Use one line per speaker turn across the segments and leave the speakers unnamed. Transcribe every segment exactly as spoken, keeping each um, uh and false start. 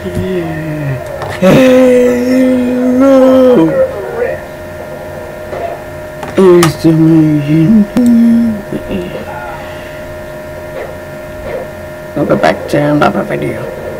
Hello. Estimation. I'll go back to another video.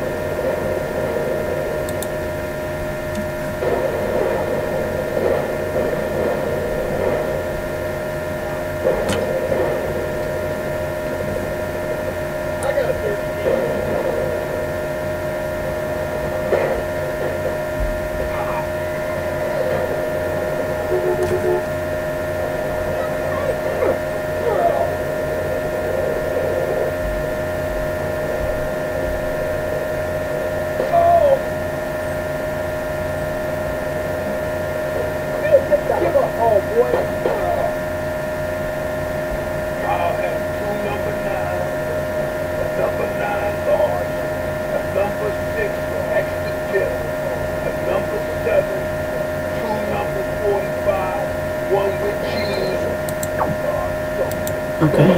Okay.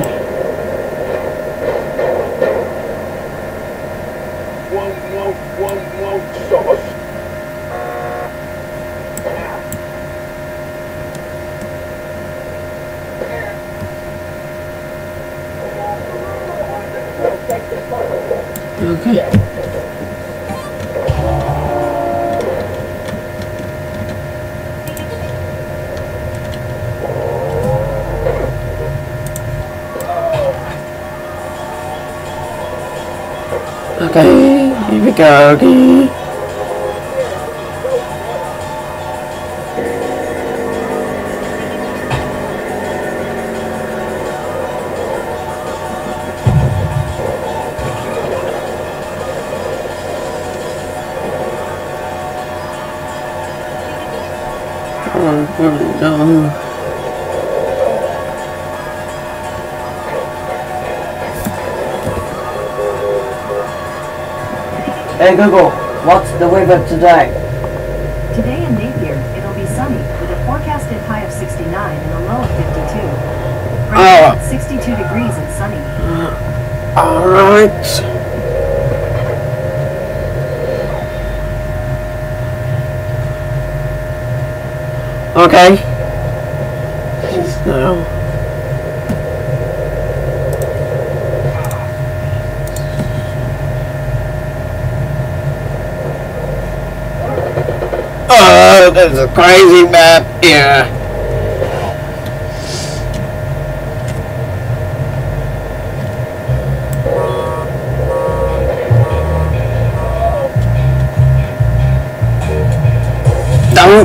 One more, one more sauce.
Okay. Okay, here we go again. Oh, no. Hey Google, what's the weather today?
Today in Napier, it'll be sunny with a forecasted high of sixty-nine and a low of fifty-two. Right now it's sixty-two degrees and sunny.
Uh, Alright. Okay. So. Oh, there's a crazy map here. Don't.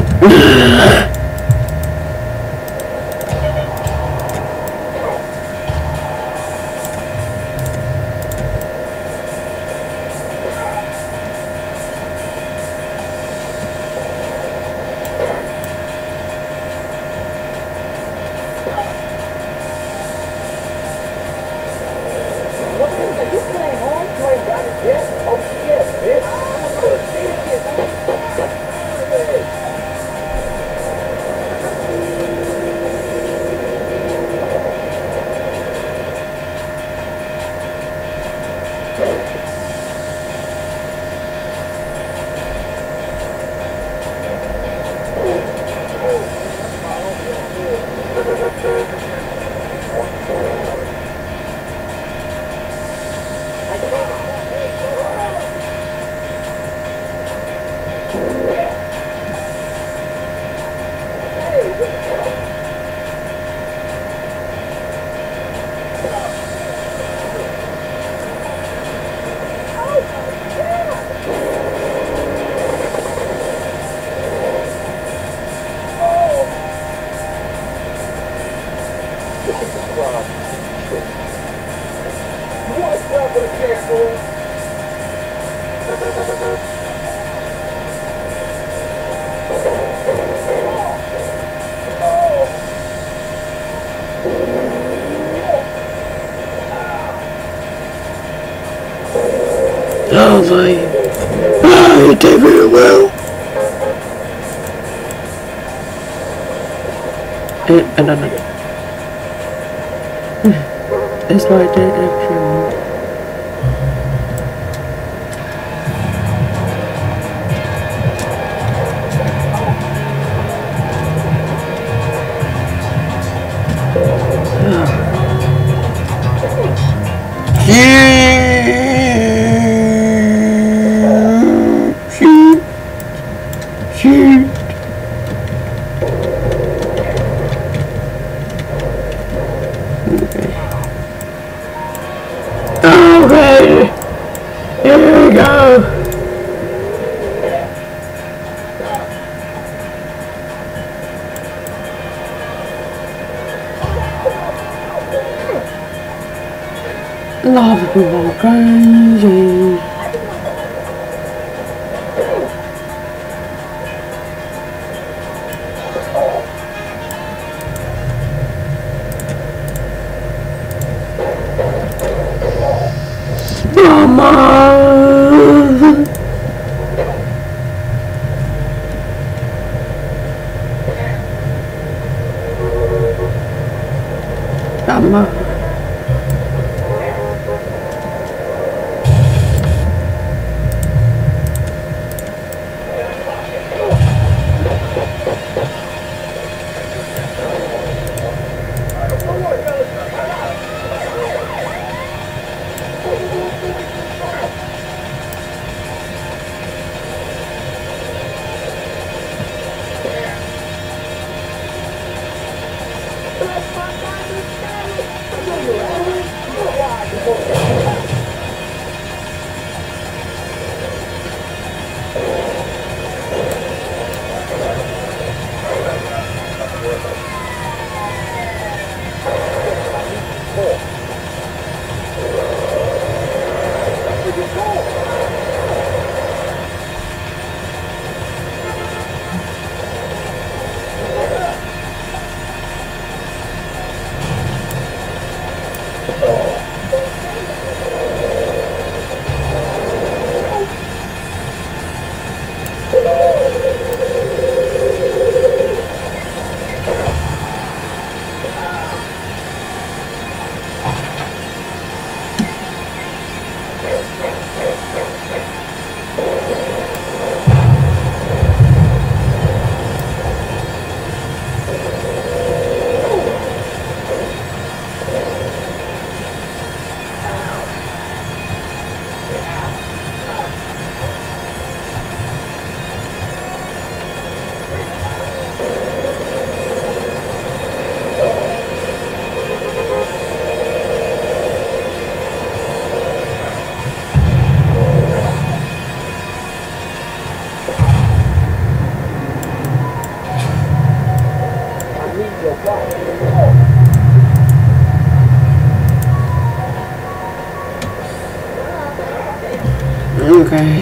Oh my, oh, you did very well. And, and, and, it's like that actually. lot of people are crazy. Mama! Mama! Okay.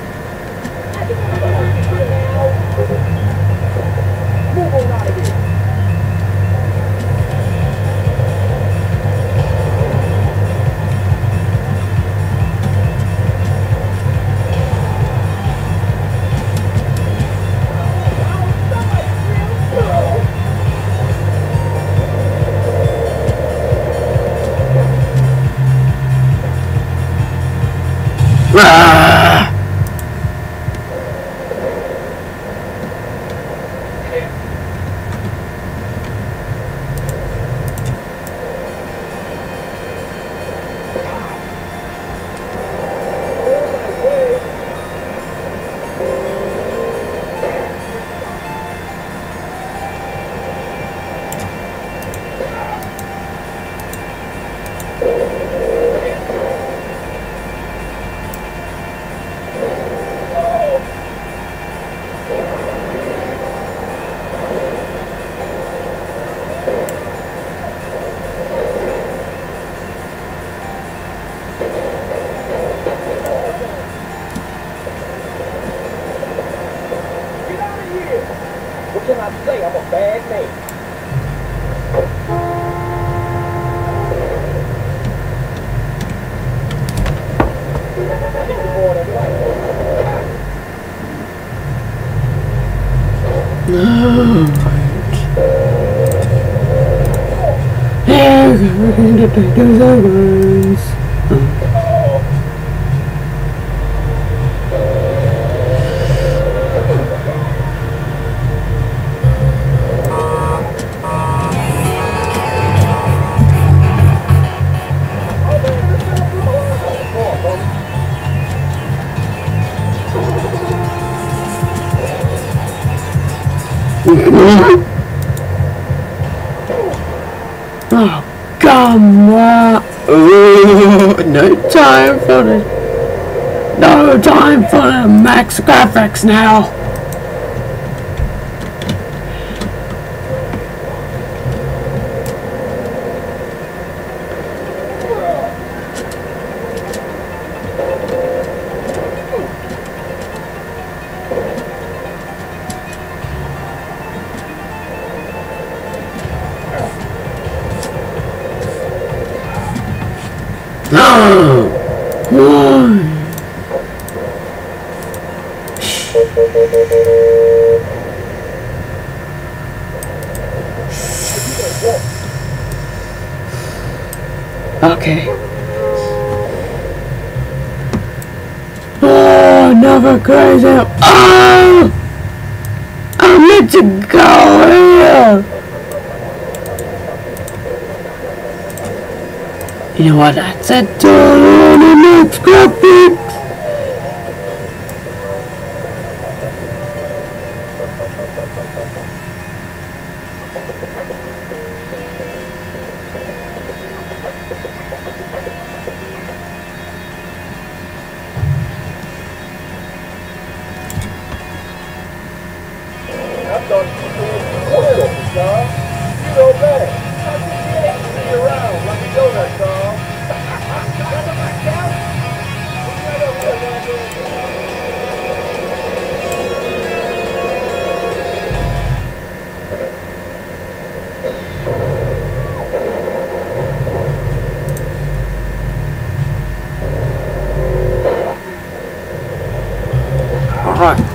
Ah!
What can I say? I'm a bad man.
No. Yeah, we're going to take those overs. Oh, come on! Ooh, no time for the no time for the max graphics now. another crazy. Oh! I meant to go here! You know what? I said turn on the next graphics!
I thought you said little, dog. You know better. I think you ain't see around like a donut, dog. That's on my couch. Shut up, little
Alright.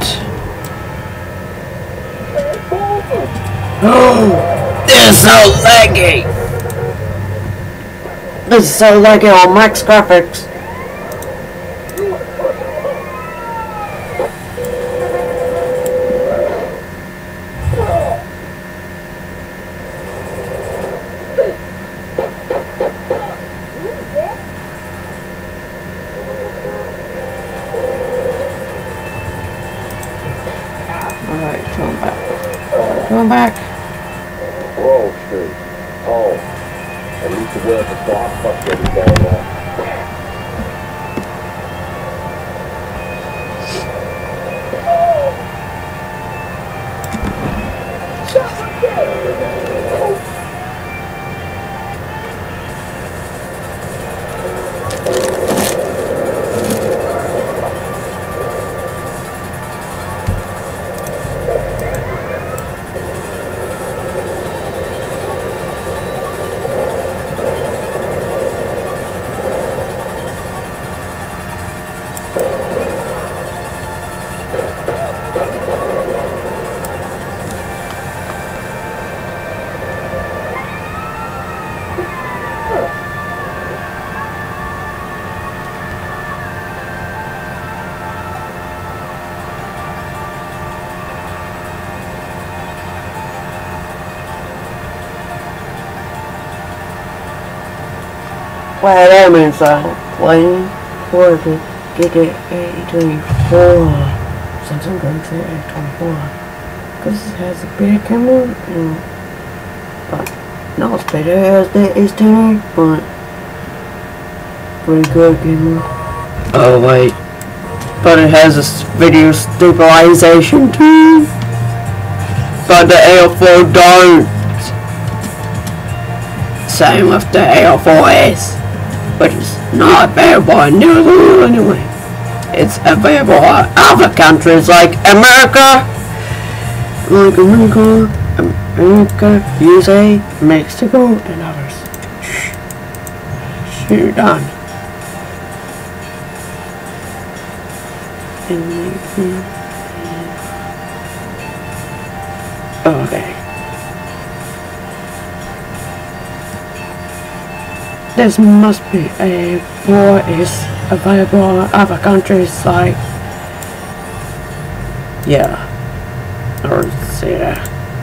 Oh, this is so laggy! This is so laggy on max graphics. Alright, going back. Going back.
Roll Street. Oh. At least the word for I fucked every day now.
Well, that means I'm playing for the G T A twenty-four. Samsung Galaxy A twenty-four. Because it has a better camera and but not as better as the S ten, but pretty good camera. Oh wait. But it has a video stabilization too. But the A L four don't. Same with the A L four S. But it's not available in New Zealand anyway. It's available in other countries like America, like America, America, U S A, Mexico, and others. Shh. You're done. Okay. This must be a four is available in other countries like, yeah, or say that.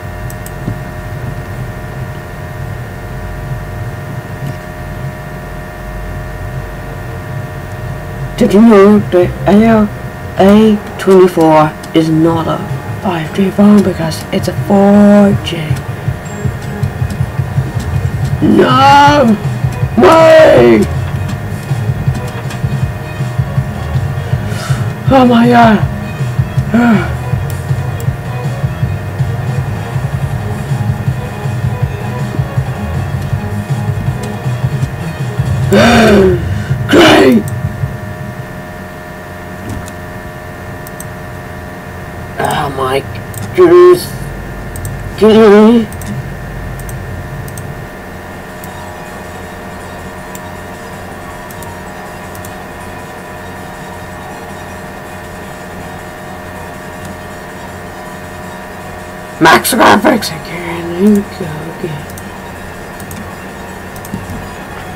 Did you know the A twenty-four is not a five G phone because it's a four G? No! Way! Oh my god! Great! Oh my goodness! Kidding me? Max graphics again, here we go again.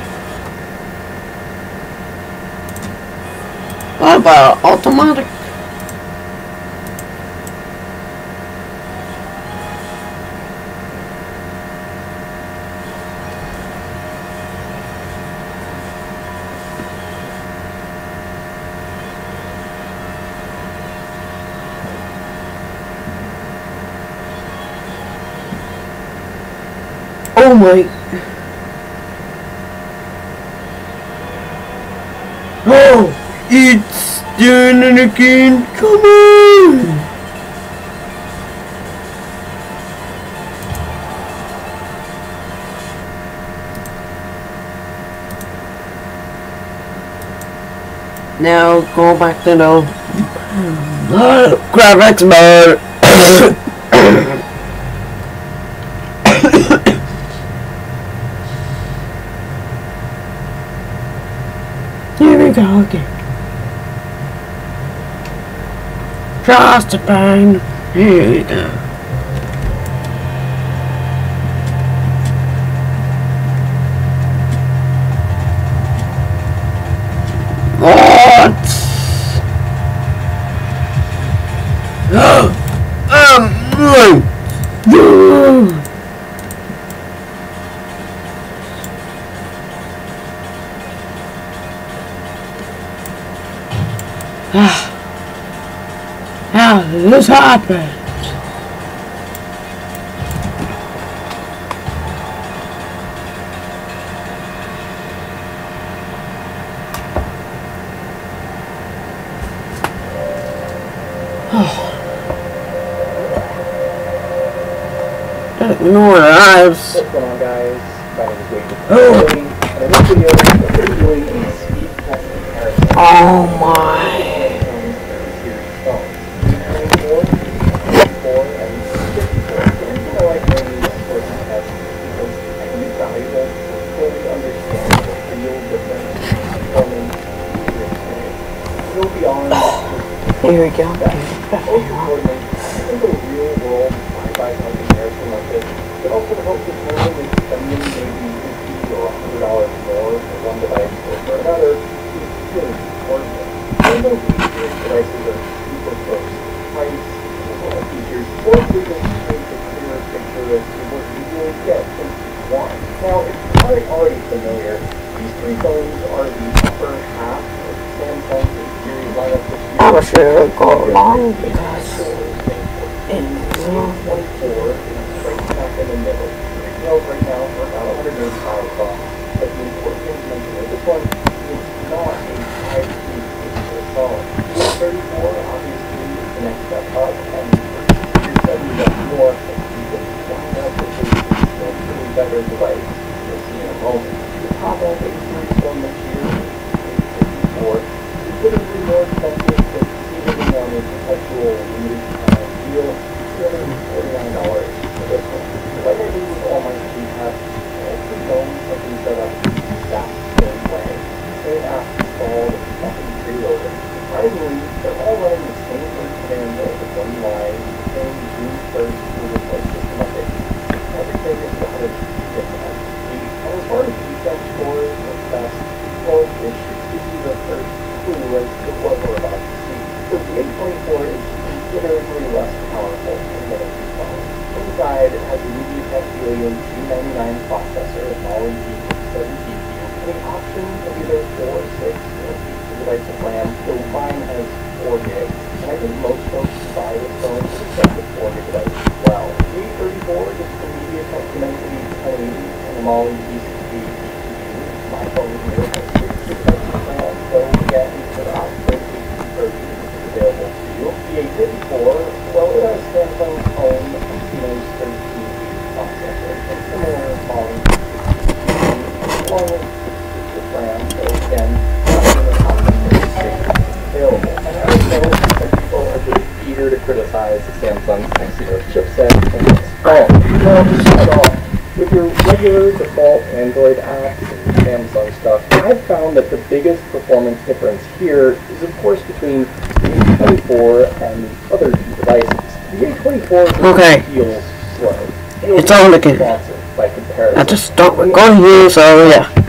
What about automatic? Oh my. Oh, it's doing it again. Come on. Now go back to the uh, graphics mode. Here we go again. Just a pain. Here we go. What? um, How did this happen? Ignore the knives.
What's going on, guys? My name is Wade.
Oh.
And in this video, we're going to be doing a speed test comparison.
Oh my.
Series phones. twenty-four, twenty-four, and fifty-four. The reason I like doing these sorts of tests is because I think it's valuable to fully understand the real difference in performance and user experience. To go beyond
Here we go.
that. Most importantly, I think a real-world side-by-side comparison like this could also help determine if spending maybe fifty or a hundred dollars more for one device or for another is really worth it. Even though these devices are super close to price, as well as features, or frequent paint a clearer picture as to what you really get from each one. Now, if you aren't already familiar, these three phones are the upper half of Samsung's series lineup this year.
I was sure it would go along because
in twenty-four is right back in the middle. Retails right now for about one hundred eighty-five bucks. But the important thing to mention is this one is not a high-speed feature phone. thirty-four obviously is the next step up, and for series seven you got more, but you can find out that this is still a pretty better device. You'll see in a moment. The top end of the series phone this year is fifty-four. It's considerably more expensive, but even on a perpetual limited time deal, two hundred forty-nine dollars for this one. Like I do with all my speed tests, all three phones have been set up the exact same way. Same app installed, nothing preloaded. Surprisingly, they're all running the same first command build with one U I, the same June first Google Play system update. Everything is one hundred percent speed. And as far as defense scores or best, well, it should give you the first clue as to what we're about to see. So the A twenty-four is considerably less powerful than the other two phones. Inside, it has a MediaTek Helium G ninety-nine processor and Mali G seven G P U, and the option of either four, six, or eight gigabytes of RAM, so mine has four gigs. And I think most folks who buy this phone will accept the four gigabytes as well. The A thirty-four gets the MediaTek Dimensity ten eighty and the Mali G sixty G P U. My phone here has six gigabytes of RAM, so again, for the Oxford H D version is available to you. The A fifty-four, well, it has Samsung's own Exynos thirteen processor, and similar volume along with six gig of RAM, so again, not in the common available. And I know that people are just eager to criticize Samsung's Exynos chipset in this phone. Well, not at all. With your regular default Android apps and Samsung stuff, I've found that the biggest performance difference here is, of course, between the A twenty-four and the other two devices. The A twenty-four
Okay.
feels slow. Feels
It's all looking.
responsive by comparison.
I just don't recording you, so yeah.